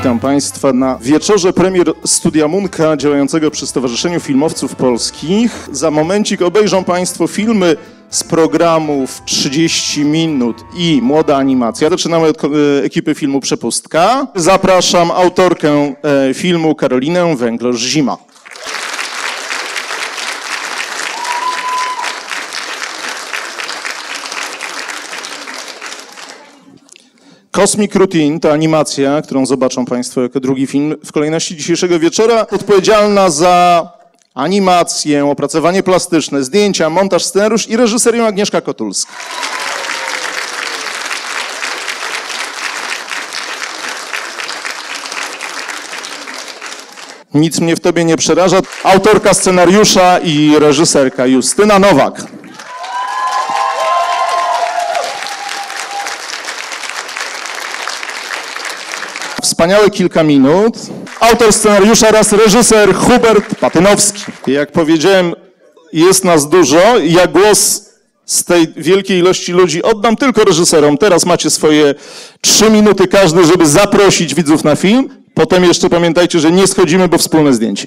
Witam Państwa na wieczorze premier Studia Munka działającego przy Stowarzyszeniu Filmowców Polskich. Za momencik obejrzą Państwo filmy z programów 30 minut i Młoda Animacja. Zaczynamy od ekipy filmu Przepustka. Zapraszam autorkę filmu Karolinę Węglosz-Zima. Cosmic Routine to animacja, którą zobaczą Państwo jako drugi film w kolejności dzisiejszego wieczora. Odpowiedzialna za animację, opracowanie plastyczne, zdjęcia, montaż, scenariusz i reżyserię Agnieszka Kotulska. Nic mnie w tobie nie przeraża. Autorka scenariusza i reżyserka Justyna Nowak. Wspaniałe kilka minut. Autor scenariusza oraz reżyser Hubert Patynowski. Jak powiedziałem, jest nas dużo. Ja głos z tej wielkiej ilości ludzi oddam tylko reżyserom. Teraz macie swoje 3 minuty każdy, żeby zaprosić widzów na film. Potem jeszcze pamiętajcie, że nie schodzimy, bo wspólne zdjęcie.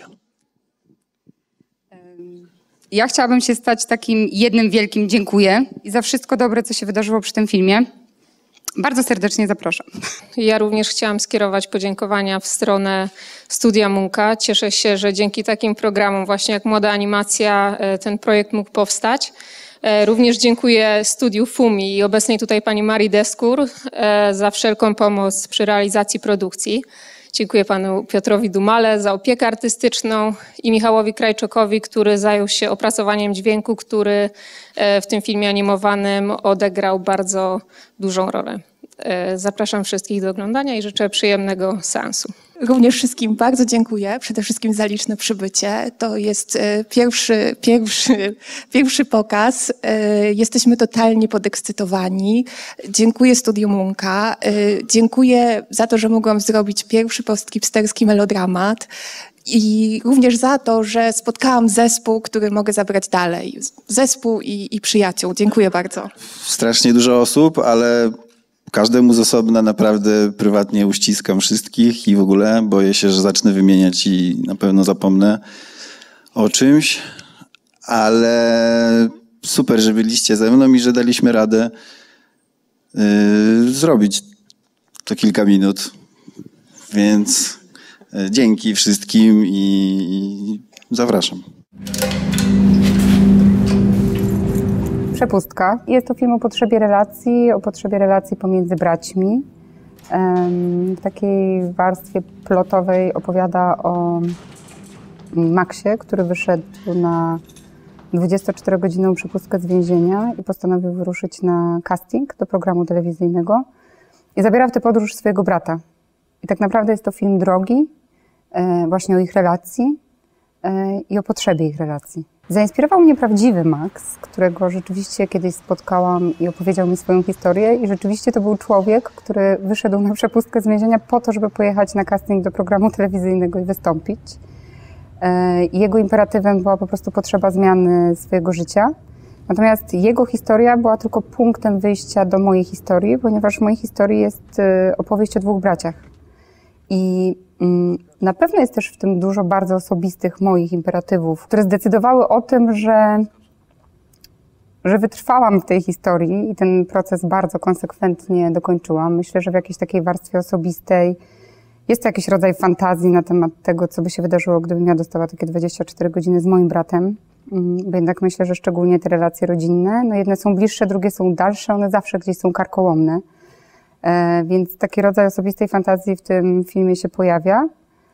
Ja chciałabym się stać takim jednym wielkim dziękuję i za wszystko dobre, co się wydarzyło przy tym filmie. Bardzo serdecznie zapraszam. Ja również chciałam skierować podziękowania w stronę Studia Munka. Cieszę się, że dzięki takim programom właśnie jak Młoda Animacja ten projekt mógł powstać. Również dziękuję Studiu Fumi i obecnej tutaj pani Marii Deskur za wszelką pomoc przy realizacji produkcji. Dziękuję panu Piotrowi Dumale za opiekę artystyczną i Michałowi Krajczokowi, który zajął się opracowaniem dźwięku, który w tym filmie animowanym odegrał bardzo dużą rolę. Zapraszam wszystkich do oglądania i życzę przyjemnego seansu. Również wszystkim bardzo dziękuję, przede wszystkim za liczne przybycie. To jest pierwszy pokaz. Jesteśmy totalnie podekscytowani. Dziękuję Studiu Munka. Dziękuję za to, że mogłam zrobić pierwszy postkipsterski melodramat. I również za to, że spotkałam zespół, który mogę zabrać dalej. Zespół i przyjaciół. Dziękuję bardzo. Strasznie dużo osób, ale każdemu z osobna naprawdę prywatnie uściskam wszystkich i w ogóle boję się, że zacznę wymieniać i na pewno zapomnę o czymś, ale super, że byliście ze mną i że daliśmy radę zrobić to kilka minut, więc dzięki wszystkim i zapraszam. Przepustka. Jest to film o potrzebie relacji pomiędzy braćmi. W takiej warstwie plotowej opowiada o Maxie, który wyszedł na 24-godzinną przepustkę z więzienia i postanowił wyruszyć na casting do programu telewizyjnego i zabiera w tę podróż swojego brata. I tak naprawdę jest to film drogi, właśnie o ich relacji i o potrzebie ich relacji. Zainspirował mnie prawdziwy Max, którego rzeczywiście kiedyś spotkałam i opowiedział mi swoją historię i rzeczywiście to był człowiek, który wyszedł na przepustkę z więzienia po to, żeby pojechać na casting do programu telewizyjnego i wystąpić. Jego imperatywem była po prostu potrzeba zmiany swojego życia. Natomiast jego historia była tylko punktem wyjścia do mojej historii, ponieważ w mojej historii jest opowieść o 2 braciach. I na pewno jest też w tym dużo bardzo osobistych moich imperatywów, które zdecydowały o tym, że wytrwałam w tej historii i ten proces bardzo konsekwentnie dokończyłam. Myślę, że w jakiejś takiej warstwie osobistej jest to jakiś rodzaj fantazji na temat tego, co by się wydarzyło, gdybym ja dostała takie 24 godziny z moim bratem. Bo jednak myślę, że szczególnie te relacje rodzinne, no jedne są bliższe, drugie są dalsze, one zawsze gdzieś są karkołomne. Więc taki rodzaj osobistej fantazji w tym filmie się pojawia.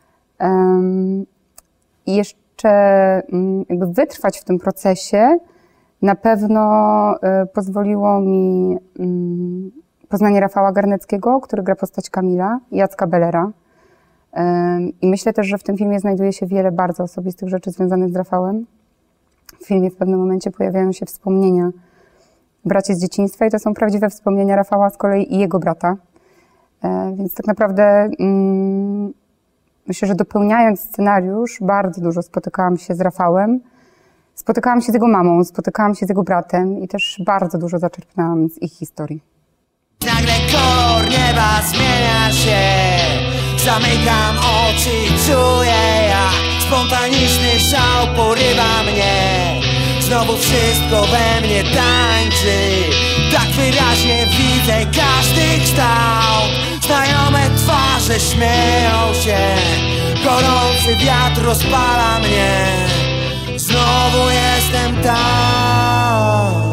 I jeszcze jakby wytrwać w tym procesie na pewno pozwoliło mi poznanie Rafała Garneckiego, który gra postać Kamila, i Jacka Bellera. I myślę też, że w tym filmie znajduje się wiele bardzo osobistych rzeczy związanych z Rafałem. W filmie w pewnym momencie pojawiają się wspomnienia braci z dzieciństwa i to są prawdziwe wspomnienia Rafała z kolei i jego brata. Więc tak naprawdę myślę, że dopełniając scenariusz bardzo dużo spotykałam się z Rafałem, spotykałam się z jego mamą, spotykałam się z jego bratem i też bardzo dużo zaczerpnęłam z ich historii. Nagle kolor nieba zmienia się, Zamykam oczy i czuję, jak spontaniczny szał porywa mnie. Znowu wszystko we mnie tańczy, tak wyraźnie widzę każdy kształt. Znajome twarze śmieją się, gorący wiatr rozpala mnie. Znowu jestem tam.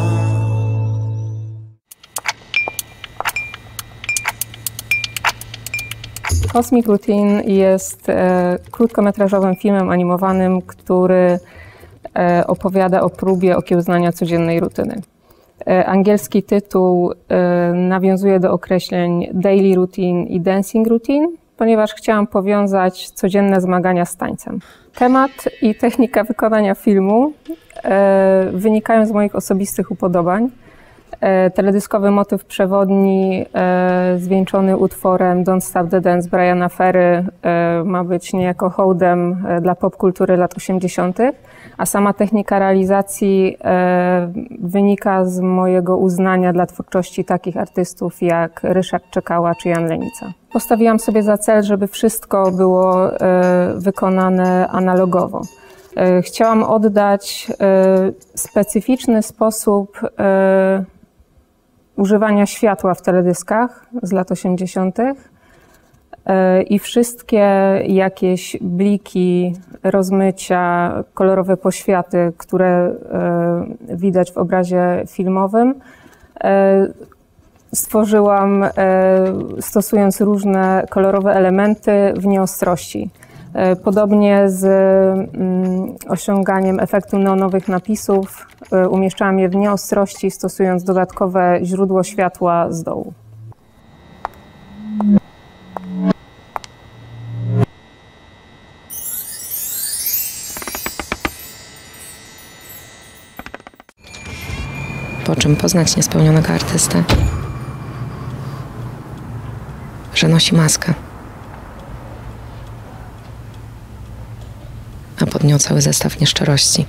Cosmic Routine jest krótkometrażowym filmem animowanym, który opowiada o próbie okiełznania codziennej rutyny. Angielski tytuł nawiązuje do określeń daily routine i dancing routine, ponieważ chciałam powiązać codzienne zmagania z tańcem. Temat i technika wykonania filmu wynikają z moich osobistych upodobań. Teledyskowy motyw przewodni zwieńczony utworem Don't Stop the Dance Briana Ferry ma być niejako hołdem dla popkultury lat 80., a sama technika realizacji wynika z mojego uznania dla twórczości takich artystów jak Ryszard Czekała czy Jan Lenica. Postawiłam sobie za cel, żeby wszystko było wykonane analogowo. Chciałam oddać specyficzny sposób używania światła w teledyskach z lat 80. I wszystkie jakieś bliki, rozmycia, kolorowe poświaty, które widać w obrazie filmowym, stworzyłam stosując różne kolorowe elementy w nieostrości. Podobnie z osiąganiem efektu neonowych napisów umieszczałam je w nieostrości, stosując dodatkowe źródło światła z dołu. Po czym poznać niespełnionego artystę? Że nosi maskę. A pod nią cały zestaw nieszczerości,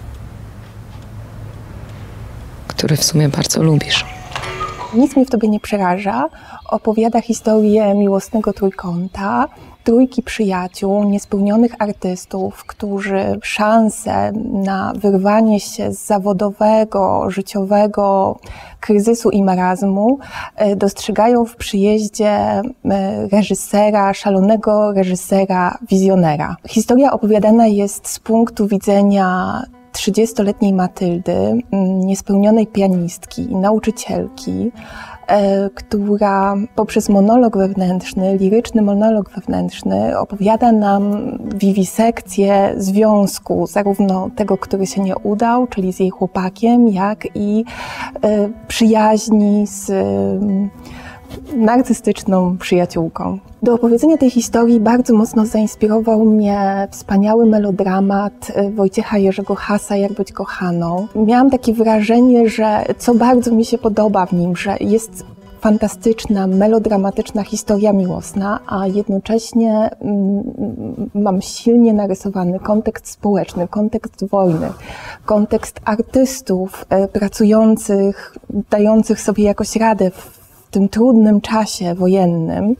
który w sumie bardzo lubisz. Nic mnie w tobie nie przeraża. Opowiada historię miłosnego trójkąta, trójki przyjaciół, niespełnionych artystów, którzy szansę na wyrwanie się z zawodowego, życiowego kryzysu i marazmu dostrzegają w przyjeździe reżysera, szalonego reżysera, wizjonera. Historia opowiadana jest z punktu widzenia 30-letniej Matyldy, niespełnionej pianistki, nauczycielki, która poprzez monolog wewnętrzny, liryczny monolog wewnętrzny opowiada nam wiwisekcję związku, zarówno tego, który się nie udał, czyli z jej chłopakiem, jak i przyjaźni z narcystyczną przyjaciółką. Do opowiedzenia tej historii bardzo mocno zainspirował mnie wspaniały melodramat Wojciecha Jerzego Hasa Jak być kochaną. Miałam takie wrażenie, że co bardzo mi się podoba w nim, że jest fantastyczna, melodramatyczna historia miłosna, a jednocześnie mam silnie narysowany kontekst społeczny, kontekst wojny, kontekst artystów pracujących, dających sobie jakoś radę w tym trudnym czasie wojennym,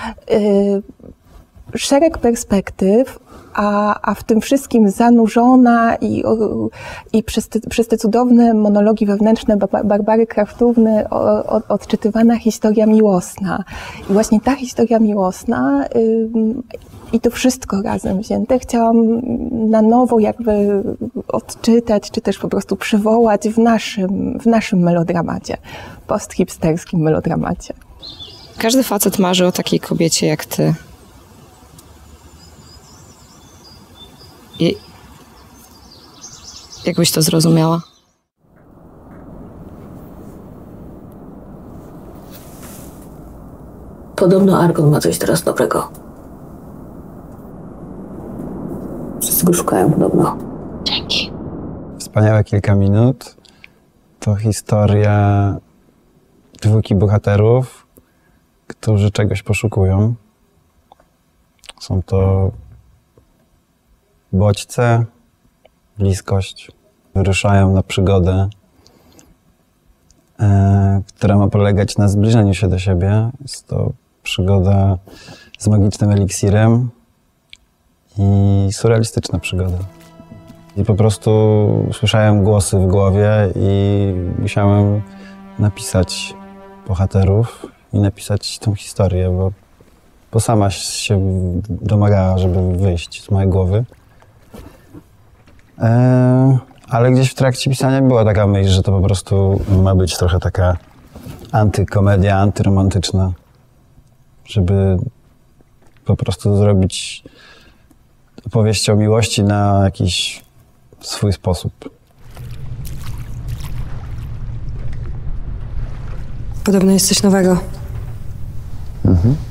szereg perspektyw, a w tym wszystkim zanurzona i przez te cudowne monologi wewnętrzne Barbary Kraftówny odczytywana historia miłosna. I właśnie ta historia miłosna i to wszystko razem wzięte chciałam na nowo jakby odczytać, czy też po prostu przywołać w naszym melodramacie, post-hipsterskim melodramacie. Każdy facet marzy o takiej kobiecie jak ty. I jakbyś to zrozumiała? Podobno Argon ma coś teraz dobrego. Wszyscy go szukają podobno. Dzięki. Wspaniałe kilka minut to historia dwójki bohaterów, którzy czegoś poszukują. Są to bodźce, bliskość. Wyruszają na przygodę, która ma polegać na zbliżeniu się do siebie. Jest to przygoda z magicznym eliksirem i surrealistyczna przygoda. I po prostu słyszałem głosy w głowie i musiałem napisać bohaterów i napisać tą historię, bo sama się domagała, żeby wyjść z mojej głowy. Ale gdzieś w trakcie pisania była taka myśl, że to po prostu ma być trochę taka antykomedia, antyromantyczna, żeby po prostu zrobić opowieść o miłości na jakiś swój sposób. Podobno jest coś nowego. Mhm.